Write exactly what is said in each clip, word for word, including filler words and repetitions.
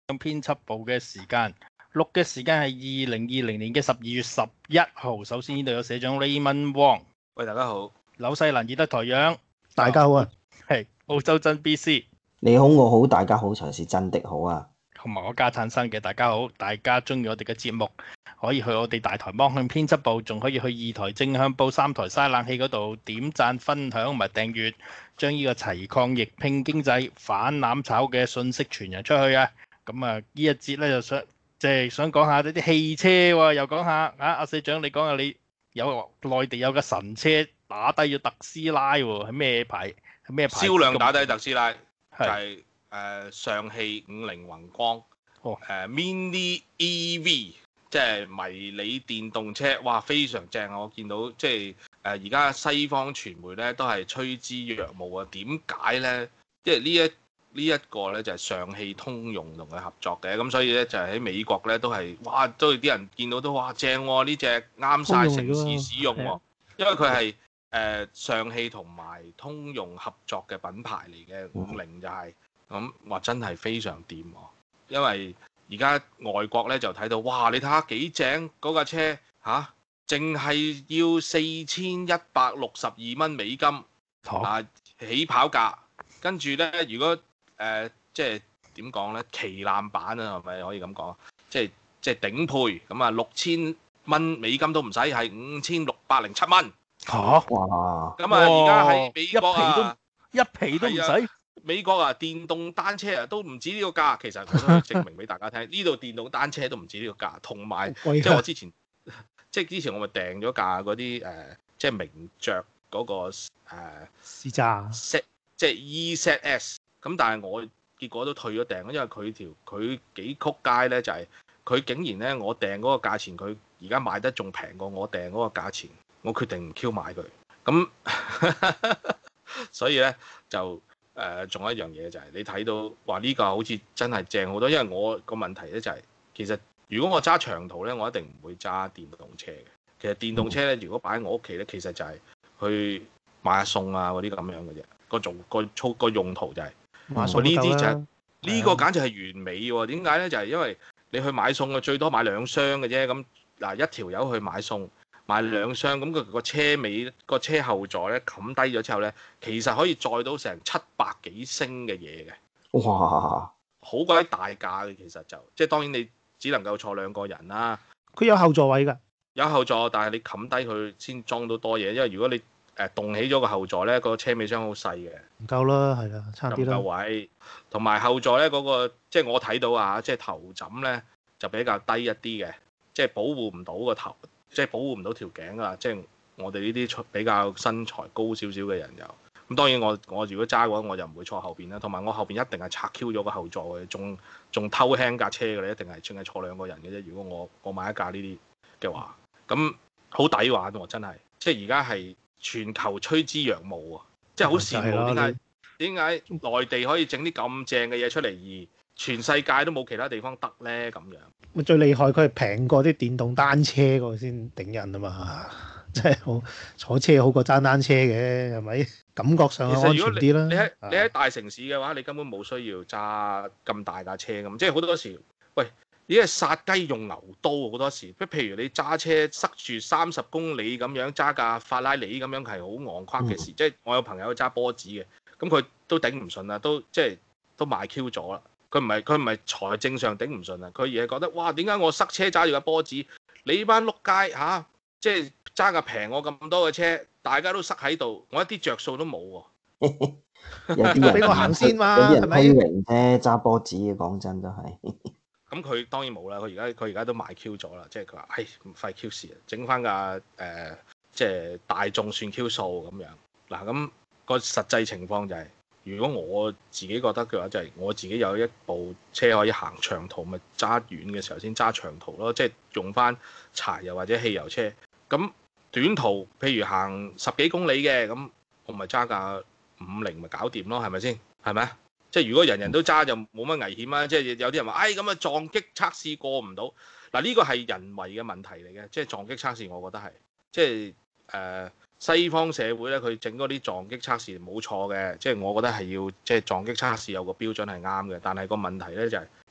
編輯部嘅時間，錄嘅時間係二零二零年嘅十二月十一號。首先呢度有社長 Raymond Wong， 喂，大家好。 紐西蘭熱得台長， 大家好啊。 係澳洲真 B C， 你好，我好，大家好，才是真的好啊。 同埋我家產生嘅大家好，大家中意我哋嘅節目，可以去我哋大台幫向編輯部，仲可以去二台正向報、三台嘥冷氣嗰度點讚、分享同埋訂閱，將呢個齊抗疫、拼經濟、反攬炒嘅信息傳揚出去啊！咁啊，呢一節咧就想即係、就是、想講下呢啲汽車喎，又講下啊，阿社長你講下你有內地有個神車打低咗特斯拉喎，係咩牌？係咩牌？ 銷量打低特斯拉就係、 係是、誒、呃、上汽五菱宏光， 哦誒、呃、Mini E V， 即係迷你電動車，哇非常正啊！我見到即係誒而家西方傳媒咧都係趨之若鶩啊！點解咧？即係呢一呢一個咧就係上汽通用同佢合作嘅，咁所以咧就係喺美國咧都係哇，都係啲人見到都哇正喎，呢隻啱晒城市使用喎，因為佢係誒上汽同埋通用合作嘅品牌嚟嘅，五菱就係咁話真係非常掂喎，因為而家外國咧就睇到哇，你睇下幾正嗰架車嚇，淨係要四千一百六十二蚊美金啊起跑價，跟住咧如果誒、呃、即係點講咧？旗艦版啊，係咪可以咁講？即係即係頂配咁啊，六千蚊美金都唔使，係五千六百零七蚊。 嚇！ 哇！ 咁啊，而家喺美國啊， 一皮都唔使。 美國啊，電動單車啊都唔止呢個價。其實我都可以證明俾大家聽，呢度電動單車都唔止呢個價。同埋即係我之前，即係之前我咪訂咗架嗰啲誒，即係名爵嗰、嗰個誒。 試揸。 set 即係 E Z S。咁但係我結果都退咗訂，因為佢條佢幾曲街咧，就係、是、佢竟然咧，我訂嗰個價錢，佢而家賣得仲平過我訂嗰個價錢，我決定唔 Q 買佢。咁所以咧就誒，仲、呃、有一樣嘢就係、是、你睇到話呢個好似真係正好多，因為我個問題咧就係、是、其實如果我揸長途咧，我一定唔會揸電動車嘅。其實電動車咧，如果擺喺我屋企咧，其實就係去買下餸啊嗰啲咁樣嘅啫。個做個操個用途就係、是。呢啲就係、是、呢、呢個簡直係完美喎！點解咧？就係、是、因為你去買餸啊，最多買兩箱嘅啫。咁嗱，一條友去買餸買兩箱，咁佢個車尾個車後座咧冚低咗之後咧，其實可以載到成七百幾升嘅嘢嘅。 哇！ 好鬼大架嘅，其實就即係當然你只能夠坐兩個人啦。 佢有後座位㗎。有後座，但係你冚低佢先裝到多嘢，因為如果你誒動起咗個後座咧，個車尾箱好細嘅， 唔夠啦，係啦，差啲啦。 唔夠位，同埋後座咧嗰、嗰個，即係我睇到啊，即係頭枕咧就比較低一啲嘅，即係保護唔到個頭，即係保護唔到條頸啊！即係我哋呢啲比較身材高少少嘅人又咁，當然我我如果揸嘅話，我就唔會坐後邊啦，同埋我後邊一定係拆 Q 咗個後座嘅，仲仲偷輕架車嘅咧，一定係淨係坐兩個人嘅啫。如果我我買一架呢啲嘅話，咁好抵玩喎，真係，即係而家係。全球趨之若鶩啊！即係好羨慕，點解點解內地可以整啲咁正嘅嘢出嚟，而全世界都冇其他地方得咧？咁樣咪最厲害，佢係平過啲電動單車嗰個先頂人啊嘛！即係好坐車好過揸單車嘅，係咪？感覺上安全啲啦。 你喺你喺大城市嘅話，你根本冇需要揸咁大架車咁，即係好多時喂。呢係殺雞用牛刀，好多時，即譬如你揸車塞住三十公里咁樣揸架法拉利咁樣係好昂誇嘅事。嗯、即係我有朋友揸波子嘅，咁佢都頂唔順啦，都即係都賣 Q 咗啦。佢唔係佢唔係財政上頂唔順啊，佢而係覺得哇，點解我塞車揸住架波子，你班碌街嚇、啊，即係揸架平我咁多嘅車，大家都塞喺度，我一啲着數都冇喎。 有啲人俾我行先嘛， 有啲人通靈啫，揸波子嘅，講真都係。 咁佢當然冇啦，佢而家佢而家都賣 Q 咗啦，即係佢話，唉，唔費 Q 事啊，整翻架誒，即係大眾算 Q 數咁樣。嗱，咁個實際情況就係、是，如果我自己覺得嘅話，就係我自己有一部車可以行長途，咪揸遠嘅時候先揸長途咯，即係用翻柴油或者汽油車。咁短途，譬如行十幾公里嘅，咁我咪揸架五菱咪搞掂咯，係咪先？係咪啊？即係如果人人都揸就冇乜危險啊！即係有啲人話，哎咁啊撞擊測試過唔到。嗱，呢個係人為嘅問題嚟嘅，即係撞擊測試，我覺得係即係誒、呃、西方社會咧，佢整嗰啲撞擊測試冇錯嘅，即係我覺得係要即係撞擊測試有個標準係啱嘅。但係個問題咧就係、是、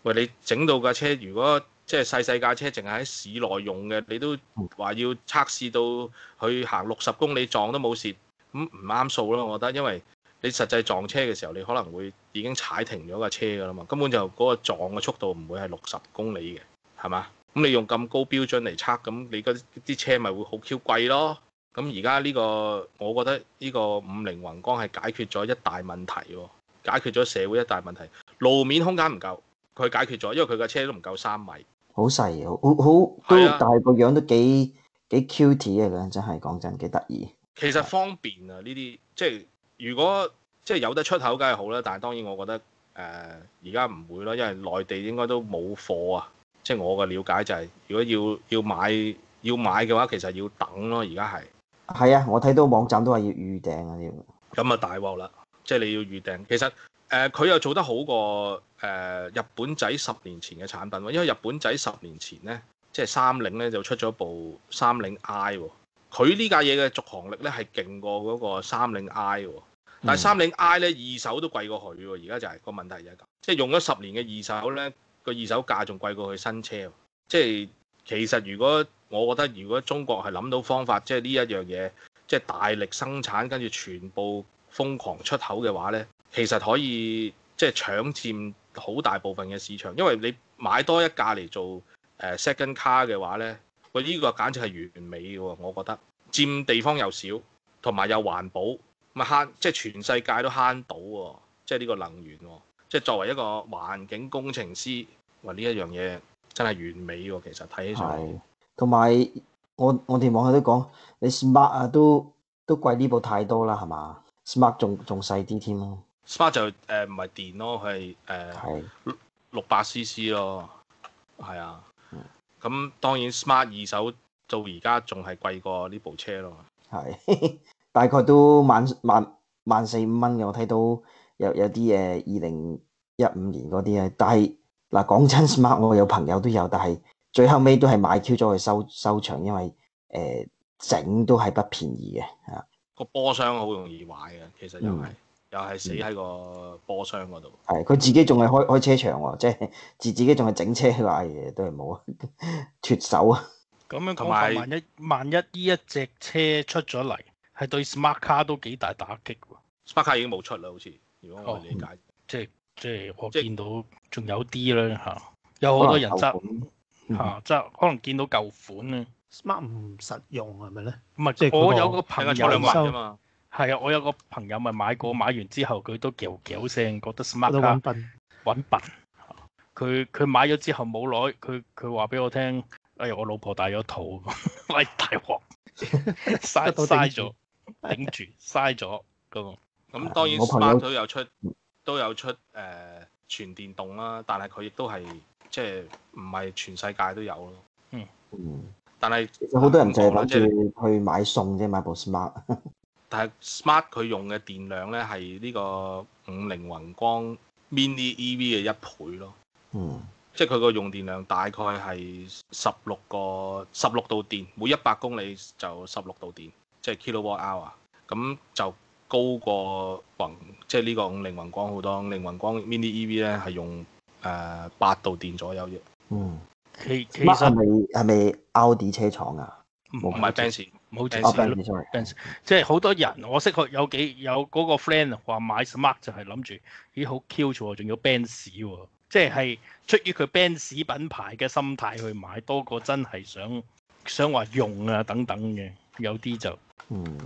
喂，你整到架車，如果即係細細架車，淨係喺市內用嘅，你都話要測試到去行六十公里撞都冇事，咁唔啱數咯，我覺得，因為你實際撞車嘅時候，你可能會已經踩停咗架車㗎啦嘛，根本就嗰個撞嘅速度唔會係六十公里嘅，係嘛？咁你用咁高標準嚟測，咁你嗰啲車咪會好 Q 貴咯。咁而家呢個，我覺得呢個五菱宏光係解決咗一大問題喎，解決咗社會一大問題，路面空間唔夠，佢解決咗，因為佢架車都唔夠三米， 好細，好好都，但係個樣都幾幾 cute 嘅，真係講真幾得意。 其實方便啊，呢啲即係如果即係有得出口，梗係好啦。但係當然我覺得誒而家唔會啦，因為內地應該都冇貨啊。即係我嘅了解就係、是，如果要要買要買嘅話，其實要等咯。而家係係啊，我睇到網站都話要預訂啊，要咁啊大鑊啦！即係你要預訂。其實誒佢、呃、又做得好過誒、呃、日本仔十年前嘅產品喎，因為日本仔十年前咧，即係三菱咧就出咗部三菱 I 喎。佢呢架嘢嘅續航力咧係勁過嗰個三菱 I 喎，但係三菱 I 咧二手都貴過佢喎。而家就係、是、個問題就係咁，即係用咗十年嘅二手咧。個二手價仲貴過佢新車，即係其實如果我覺得如果中國係諗到方法，即係呢一樣嘢，即係大力生產跟住全部瘋狂出口嘅話呢，其實可以即係搶佔好大部分嘅市場，因為你買多一架嚟做誒 second car 嘅話呢，佢呢個簡直係完美嘅喎，我覺得佔地方又少，同埋又環保，咪慳，即係全世界都慳到喎，即係呢個能源喎。即係作為一個環境工程師，話呢一樣嘢真係完美喎。其實睇起上嚟， 同埋我我哋網友都講，你 Smart 啊都都貴呢部太多啦，係嘛 ？Smart 仲仲細啲添咯。 Smart 就誒唔係電咯，佢係誒六百 C C 咯，係啊。咁、嗯、當然 Smart 二手到而家仲係貴過呢部車咯。 係大概都萬萬萬四五蚊嘅，我睇到。有有啲誒二零一五年嗰啲啊，但係嗱講真 Smart 我有朋友都有，但係最後尾都係買 Q 咗去收收場，因為誒整、呃、都係不便宜嘅嚇。個波箱好容易壞嘅，其實又係、嗯、又係死喺個波箱嗰度。 係佢自己仲係開開車場喎，即係自自己仲係整車嘅嘢都係冇脫手啊。 咁樣講法，萬一萬一呢一隻車出咗嚟，係對 Smart Car 都幾大打擊喎。 Smart Car 已經冇出啦，好似。如果我理解， 哦、即係即係我見到仲有啲咧嚇，有好多人執嚇，即係可能見到舊款咧。 Smart 唔實用係咪咧？ 唔係， 即係我有個朋友買啊嘛，係啊，我有個朋友咪買過，買完之後佢都嚼嚼聲，覺得 Smart Car 揾笨揾笨。佢佢買咗之後冇耐，佢佢話俾我聽，哎呀，我老婆大咗肚，喂大鑊，嘥嘥咗，頂住嘥咗咁。咁當然 Smart 都有出都有出誒、呃、全電動啦，但係佢亦都係即係唔係全世界都有咯。嗯嗯，但係其實好多人就係諗住去買餸啫，買部 Smart。 但係 Smart 佢用嘅電量咧係呢個五菱宏光 Mini E V 嘅一倍咯。嗯，即係佢個用電量大概係十六個十六度電，每一百公里就十六度電，即係 kilowatt hour。咁就高過宏，即係呢個五菱宏光好多。五菱宏光 Mini E V 咧係用誒八、呃、度電左右啫。嗯， 其其實係咪係咪奧迪車廠啊？ 唔係 Benz， 冇錯。Benz，即係好多人，我識佢有幾有嗰個 friend 話買 Smart 就係諗住，咦好 Q 喎，仲要 Benz 喎，即係係出於佢 Benz 品牌嘅心態去買，多過真係想想話用啊等等嘅，有啲就嗯。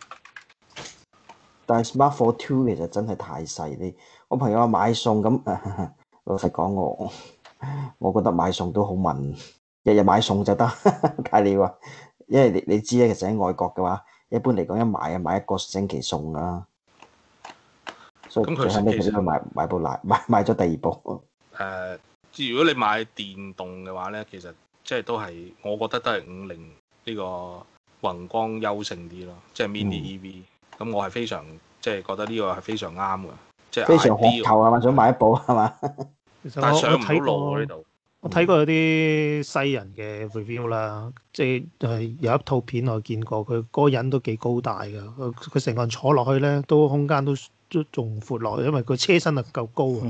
但係 Smart For Two 其實真係太細，你我朋友話買餸咁，老實講我，我覺得買餸都好悶，日日買餸就得。但係你話，因為你你知咧，其實喺外國嘅話，一般嚟講一買啊買一個星期餸啦，所以最後尾佢都買買部買買買咗第二部。誒、 呃，如果你買電動嘅話咧，其實即係都係，我覺得都係五菱呢個宏光優勝啲咯，即係 Mini E V。嗯咁我係非常即係、就是、覺得呢個係非常啱嘅，即、就、係、是、 非常渴求係嘛，想買一部係嘛？ 其實我但係上唔睇到路呢度。 我睇過有啲西人嘅 review 啦，即係有一套片我見過，佢嗰個人都幾高大㗎，佢佢成個人坐落去咧都空間都都仲闊落，因為佢車身啊夠高啊，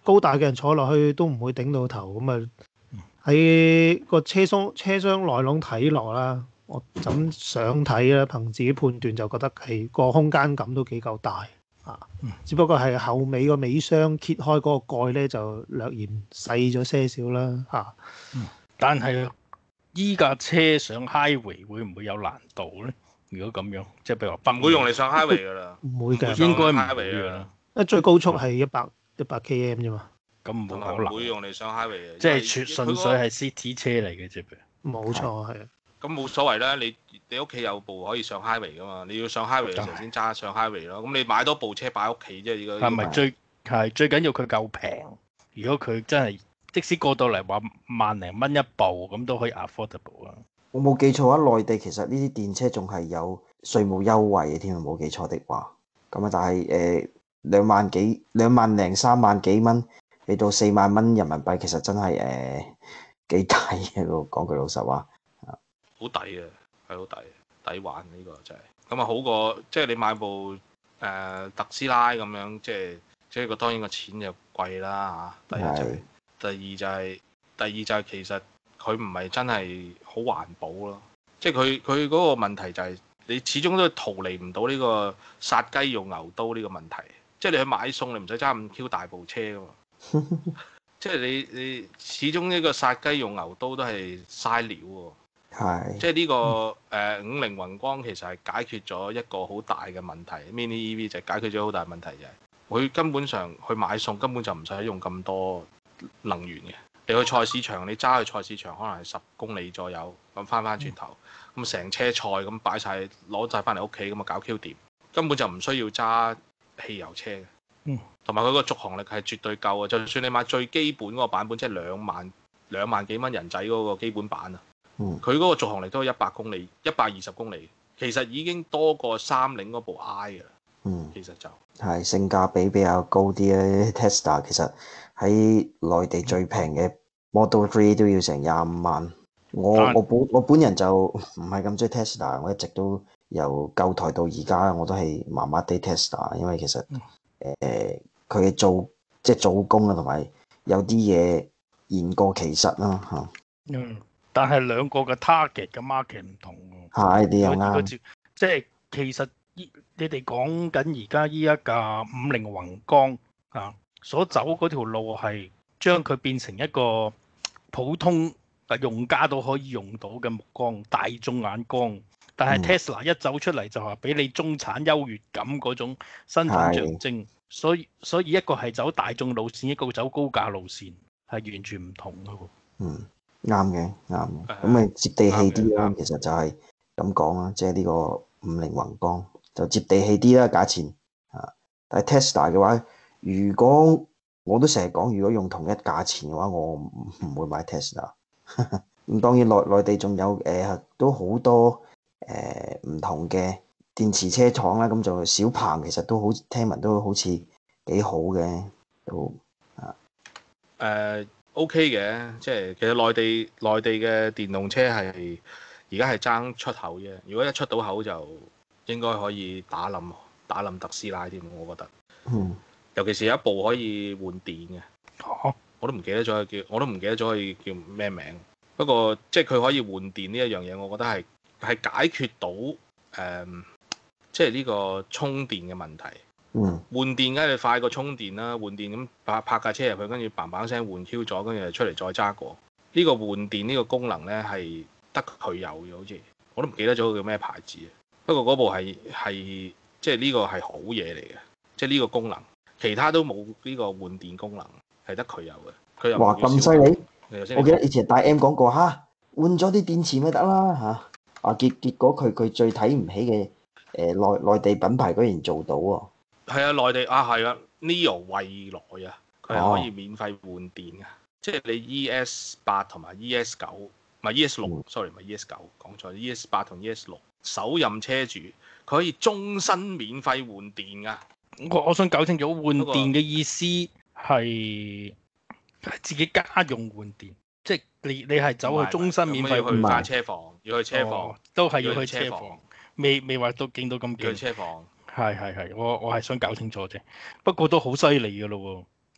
高大嘅人坐落去都唔會頂到頭，咁啊喺個車廂車廂內籠睇落啦，我咁想睇啦，憑自己判斷就覺得係個空間感都幾夠大啊，只不過係後尾個尾箱揭開嗰個蓋咧就略然細咗些少啦嚇。 嗯、但係依架車上 highway 會唔會有難度咧？如果咁樣，即係譬如話唔會用嚟上 highway 㗎啦， 唔會嘅， 應該唔會㗎啦。 因為最高速係一百一百 K M 啫嘛。 咁冇可能。 唔會用嚟上 highway 嘅， 即係純粹係 city 車嚟嘅啫。 冇錯，係啊。 咁冇所謂啦，你你屋企有部可以上 highway 㗎嘛？你要上 highway 嘅時候先揸上 highway 咯。咁你買多部車擺屋企啫，呢個係咪最係最緊要佢夠平？如果佢真係即使過到嚟話萬零蚊一部，咁都可以 affordable 啊。 我冇記錯嘅話，內地其實呢啲電車仲係有稅務優惠嘅添，冇記錯的話。咁啊，但係誒兩萬幾兩萬零三萬幾蚊，俾到四萬蚊人民幣，其實真係誒幾抵嘅。講句老實話， 好抵嘅，係好抵，抵玩呢個真係。咁啊好過即係你買部誒、呃、特斯拉咁樣，即係即係個當然個錢就貴啦嚇。第一就係、是，第二就係、是、第二就係其實佢唔係真係好環保咯。即係佢佢嗰個問題就係、是、你始終都逃離唔到呢個殺雞用牛刀呢個問題。即係你去買餸，你唔使揸咁 Q 大部車噶嘛。即係你你始終呢個殺雞用牛刀都係嘥料喎。 係。 即係呢、這個誒、呃、五菱宏光其實係解決咗一個好大嘅問題 ，Mini E V 就解決咗好大問題就係、是、佢根本上去買餸根本就唔使用咁多能源嘅。你去菜市場，你揸去菜市場可能係十公里左右，咁翻翻轉頭，咁成車菜咁擺晒攞晒翻嚟屋企咁啊搞 Q 掂，根本就唔需要揸汽油車嘅。 嗯， 同埋佢個續航力係絕對夠啊！就算你買最基本嗰個版本，即係兩萬兩萬幾蚊人仔嗰個基本版啊， 嗯， 佢嗰個續航力都係一百公里，一百二十公里，其實已經多過三菱嗰部 I 嘅啦。 嗯， 其實就係性價比比較高啲咧。Tesla 其實喺內地最平嘅 Model Three 都要成廿五萬。我我本我本人就唔係咁中意 Tesla，我一直都由舊台到而家我都係麻麻地 Tesla，因為其實誒佢嘅做即係做工啊，同埋有啲嘢言過其實啦嚇。 嗯，但係兩個嘅 target 嘅 market 唔同喎。 係，你又啱。 即係其實依你哋講緊而家依一架五菱宏光啊，所走嗰條路係將佢變成一個普通啊用家都可以用到嘅目光，大眾眼光。但係 Tesla 一走出嚟就話俾你中產優越感嗰種身份象徵，所以所以一個係走大眾路線，一個走高價路線，係完全唔同嘅喎。 嗯，啱嘅，啱嘅。咁咪接地氣啲啦，其實就係咁講啦，即係呢個五菱宏光就接地氣啲啦，價錢啊。但係 Tesla 嘅話，如果我都成日講，如果用同一價錢嘅話，我唔會買 Tesla。咁當然內內地仲有誒、呃、都好多。誒唔、呃、同嘅電池車廠啦，咁就小鵬其實都好聽聞都好似幾好嘅，都啊誒 OK 嘅，即係其實內地內地嘅電動車係而家係爭出口啫。如果一出到口就應該可以打冧打冧特斯拉添，我覺得。 嗯。 尤其是有一部可以換電嘅， 哦、 我都唔記得咗佢叫，我都唔記得咗佢叫咩名。不過即係佢可以換電呢一樣嘢，我覺得係。係解決到誒、嗯，即係呢個充電嘅問題。 嗯。 換電梗係快過充電啦，換電咁拍拍架車入去，跟住嘭嘭聲換 Q 咗，跟住就出嚟再揸過。呢、這個換電呢個功能咧係得佢有嘅，好似我都唔記得咗佢叫咩牌子。不過嗰部係係即係呢個係好嘢嚟嘅，即係呢個功能，其他都冇呢個換電功能，係得佢有嘅。佢又哇咁犀利！我記得以前大 M 講過嚇，換咗啲電池咪得啦嚇。啊結結果佢佢最睇唔起嘅誒內內地品牌居然做到喎。 係啊，內地啊係啊 Neo 蔚來啊，佢係可以免費換電嘅，哦、即係你 E S 八同埋 E S 九，唔係 E S 六，sorry 唔係 E S 九，講錯 ，E S 八同 E S 六首任車主佢可以終身免費換電噶。 我我想搞清楚換電嘅意思係自己家用換電。即係你你係走去終身免費去翻車房，要去車房， 哦、都係要去車房，未未話到勁到咁勁。 要去車房， 係係係，我我係想搞清楚啫。不過都好犀利㗎咯喎，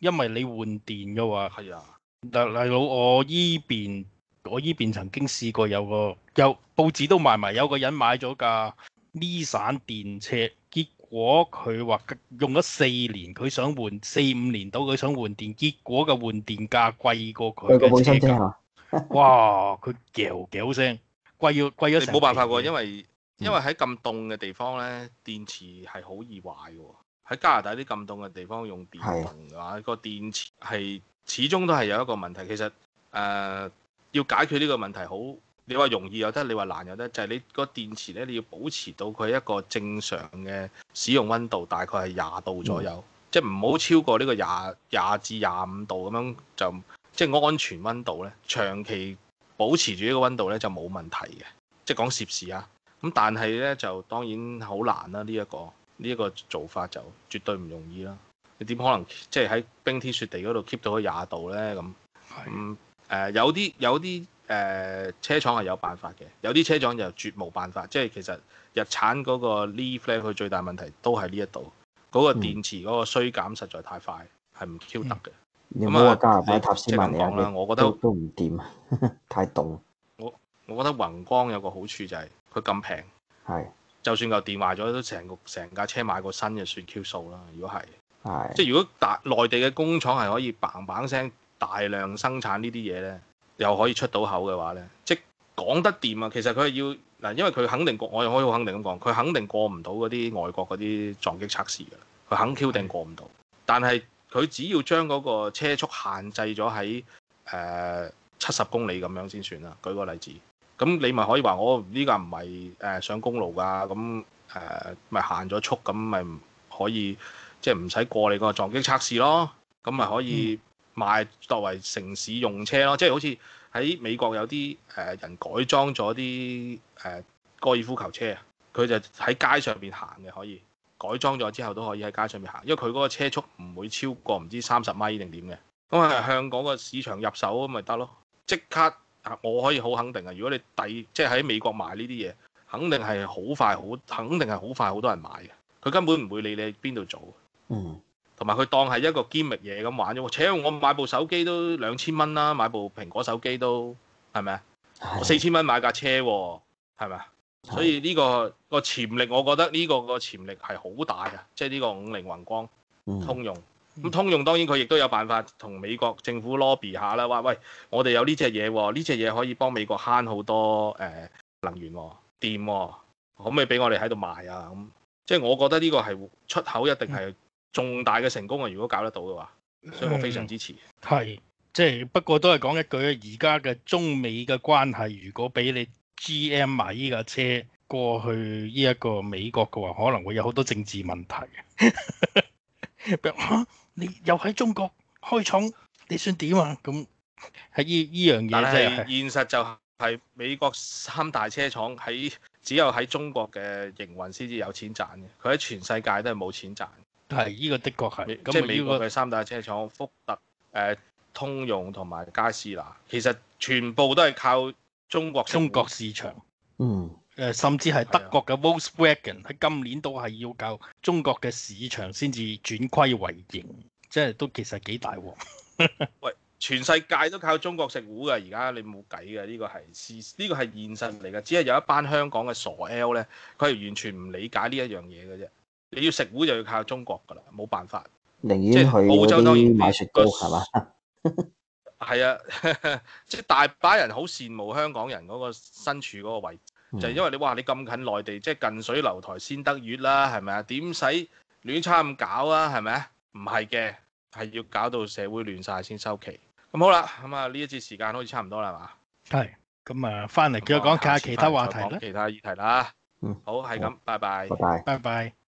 因為你換電嘅話， 係啊， 嗱，大佬我依邊我依邊曾經試過有個有報紙都賣埋，有個人買咗架 Nissan 電車，結果佢話用咗四年，佢想換四五年到，佢想換電，結果個換電價貴過佢佢個本嘅車價。 身啫嘛， 哇！佢嚼嚼聲，貴要貴咗成你冇辦法喎， 皮嘢因為因為喺咁凍嘅地方咧，電池係好易壞嘅喎。喺加拿大啲咁凍嘅地方用電動嘅話，個電池係始終都係有一個問題。其實誒、呃、要解決呢個問題好，你話容易又得，你話難又得，就係、是、你個電池咧，你要保持到佢一個正常嘅使用溫度，大概係廿度左右，嗯、即係唔好超過呢個廿廿至廿五度咁樣，就即係安全溫度咧，長期保持住呢個溫度咧就冇問題嘅，即係講攝氏啊。咁但係咧就當然好難啦，呢、這、一個呢一、這個做法就絕對唔容易啦。你點可能即係喺冰天雪地嗰度 keep 到佢廿度咧？咁咁誒有啲有啲誒、呃、車廠係有辦法嘅，有啲車廠就絕無辦法。即係其實日產嗰個 Leaf 咧，佢最大問題都係呢一度嗰個電池嗰個衰減實在太快，係唔 Q 得嘅。 你唔好話加拿大塔斯曼尼亞啦，我覺得都都唔掂啊，太凍。 我我覺得宏光有個好處就係佢咁平， 係就算嚿電壞咗都成個成架車買個新就算 Q 數啦。如果係係即係如果大內地嘅工廠係可以砰砰聲大量生產呢啲嘢咧，又可以出到口嘅話咧，即係講得掂啊！其實佢係要嗱，因為佢肯定過，我又可以好肯定咁講，佢肯定過唔到嗰啲外國嗰啲撞擊測試㗎，佢肯 Q 定過唔到。但係佢只要將嗰個車速限制咗喺誒七十公里咁樣先算啦。舉個例子，咁你咪可以話我呢架唔係誒上公路㗎，咁誒咪限咗速，咁咪可以即係唔使過你個撞擊測試咯。咁咪可以賣作為城市用車咯。即係好似喺美國有啲誒人改裝咗啲誒高爾夫球車啊，佢就喺街上邊行嘅可以。改裝咗之後都可以喺街上面行，因為佢嗰個車速唔會超過唔知三十米定點嘅，咁係向嗰個市場入手咁咪得咯。即刻我可以好肯定啊！如果你第即係喺美國賣呢啲嘢，肯定係好快好，肯定係好快好多人買嘅。佢根本唔會理你喺邊度做， 嗯， 同埋佢當係一個 gimmick 嘢咁玩啫。且我買部手機都兩千蚊啦，買部蘋果手機都係咪啊？我四千蚊買架車喎，係咪啊？所以呢個個潛力，我覺得呢個個潛力係好大嘅，即係呢個五菱宏光通用。咁、嗯、通用當然佢亦都有辦法同美國政府 lobby 下啦，話喂，我哋有呢隻嘢喎，呢隻嘢可以幫美國慳好多誒、呃、能源喎、電喎，可唔可以俾我哋喺度賣啊？咁即係我覺得呢個係出口一定係重大嘅成功啊！如果搞得到嘅話，所以我非常支持。 係、嗯，即係不過都係講一句啊，而家嘅中美嘅關係，如果俾你 G M 買呢架車過去呢一個美國嘅話，可能會有好多政治問題。啊、你又喺中國開廠，你算點啊？咁喺呢呢樣嘢， 但係現實就係美國三大車廠喺只有喺中國嘅營運先至有錢賺嘅，佢喺全世界都係冇錢賺。 係呢、呢個的確係， 即係美國嘅三大車廠，福特、誒、呃、通用同埋佳士拿，其實全部都係靠中國中國市場。 嗯。 誒，甚至係德國嘅 Volkswagen 喺今年都係要靠中國嘅市場先至轉虧為盈，即係都其實幾大鑊。 喂，全世界都靠中國食糊㗎，而家你冇計㗎，呢個係事，呢個係現實嚟㗎。只係有一班香港嘅傻 L 咧，佢係完全唔理解呢一樣嘢嘅啫。你要食糊就要靠中國㗎啦，冇辦法。 寧願去澳洲當然買雪糕係嘛？ 係啊，即係大把人好羨慕香港人嗰個身處嗰個位置。就係因為你話你咁近內地，即係近水樓台先得月啦，係咪啊？點使亂差咁搞啊？係咪啊？唔係嘅，係要搞到社會亂晒先收期。咁好啦，咁啊呢一節時間好似差唔多啦，係嘛？係，咁啊翻嚟繼續講下其他話題啦，其他議題啦。嗯，好，係咁，拜拜。 拜拜。 拜拜。